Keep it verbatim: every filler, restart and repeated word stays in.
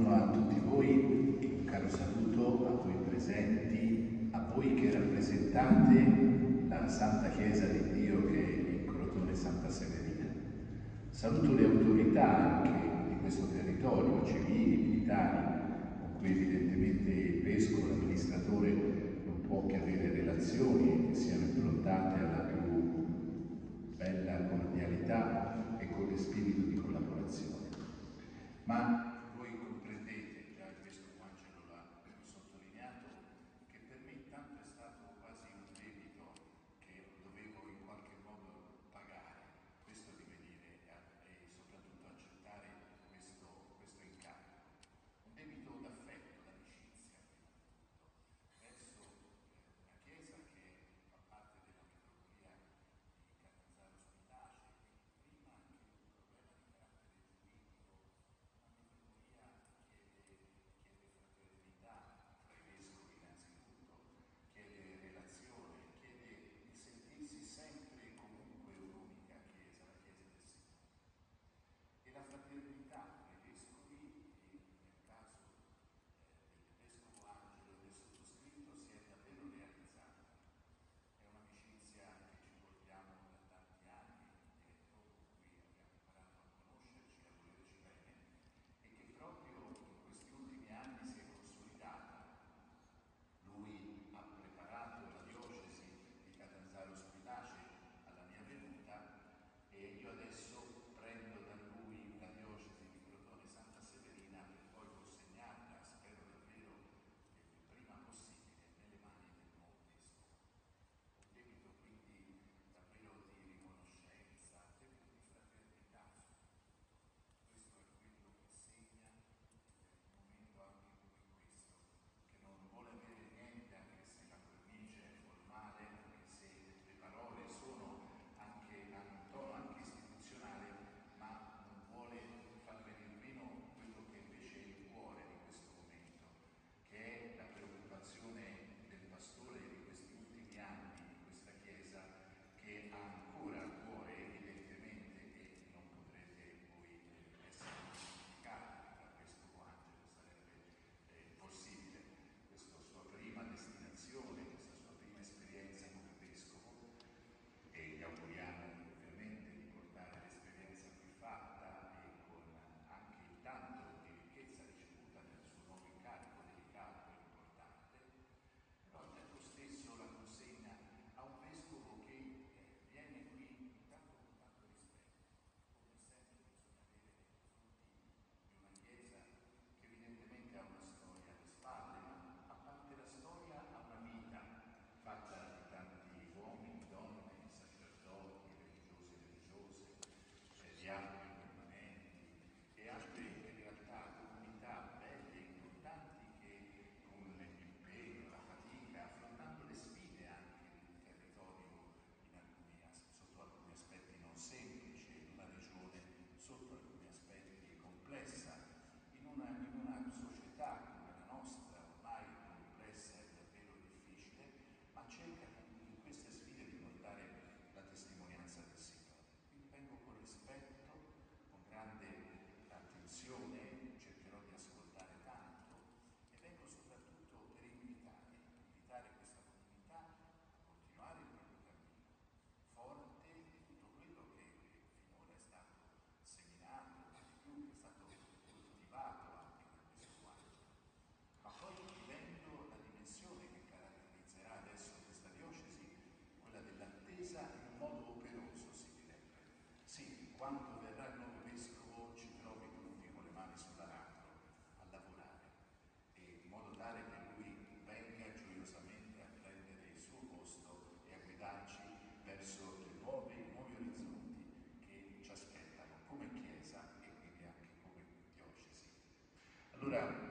buongiorno a tutti voi, un caro saluto a voi presenti, a voi che rappresentate la Santa Chiesa di Dio che è in Crotone Santa Severina. Saluto le autorità anche di questo territorio, civili, militari, con cui evidentemente il Vescovo, l'amministratore, non può che avere relazioni che siano improntate alla più bella cordialità e con spirito di collaborazione. Ma voi comprendete, già il Vescovo Angelo l'ha sottolineato, che per me intanto è stato quasi un debito che dovevo in qualche modo pagare, questo di venire a, e soprattutto accettare questo, questo incarico. Un debito d'affetto, d'amicizia, verso una Chiesa che fa parte della metropolia di Catanzaro Spitace e prima anche un problema di carattere giuridico. La metropolia chiede, chiede fraternità tra i vescovi innanzitutto, chiede relazione, chiede di sentirsi sempre e comunque un'unica Chiesa, la Chiesa del Signore. E la fraternità tra i vescovi, e nel caso eh, del Vescovo Angelo e del sottoscritto, si è davvero realizzata. È un'amicizia che ci portiamo da tanti anni dietro, con cui abbiamo imparato a conoscerci, a volerci bene, e che proprio in questi ultimi anni si è consolidata. Lui ha preparato la diocesi di Catanzaro Spitace alla mia venuta e io adesso prendo da lui la diocesi di Crotone Santa Severina per poi consegnarla, spero davvero il prima possibile, nelle mani del nuovo vescovo. Un debito quindi davvero di riconoscenza, un debito di fraternità soprattutto. Questo è quello che segna il momento anche come questo, che non vuole avere niente, anche se la cornice è formale, anche se le parole sono anche, hanno un tono anche istituzionale, ma non vuole far venire meno quello che invece è il cuore di questo momento, che è la preoccupazione del pastore di questi ultimi anni di questa Chiesa, che ha ancora a cuore evidentemente, e non potrete voi essere giustificati da questo Angelo, sarebbe eh, possibile, questa sua prima destinazione, questa sua prima esperienza come vescovo, e gli auguriamo ovviamente di portare l'esperienza qui fatta e con anche il tanto di ricchezza ricevuta nel suo nuovo incarico delicato e importante, però al tempo stesso la consegna a un vescovo che eh, viene qui intanto con tanto rispetto, come sempre bisogna avere nei confronti di una Chiesa che evidentemente ha una storia alle spalle, ma a parte la storia ha una vita fatta di tanti uomini, donne, sacerdoti, religiosi e religiose, eh, diaconi permanenti e altre in realtà comunità belle e importanti che con l'impegno, la fatica, affrontando le sfide anche di un territorio in alcuni, sotto alcuni aspetti non semplici, in una regione sotto alcuni aspetti complessa, in una, in una società come la nostra, ormai complessa e davvero difficile, ma cerca in queste sfide di portare la testimonianza del Signore. Quindi vengo con rispetto, con grande attenzione, cercherò di ascoltare tanto e vengo soprattutto per invitare, invitare questa comunità a continuare il proprio cammino, forte di tutto quello che finora è stato seminato, ma di più che è stato coltivato anche da questo Angelo. Ma poi vivendo la dimensione che caratterizzerà adesso questa diocesi, quella dell'attesa in un modo operoso, si direbbe. Sì, quando verrà il nuovo vescovo ci trovi tutti con le mani sull'aratro a lavorare, e in modo tale che lui venga gioiosamente a prendere il suo posto e a guidarci verso i nuovi, nuovi orizzonti che ci aspettano come Chiesa e quindi anche come diocesi. Allora,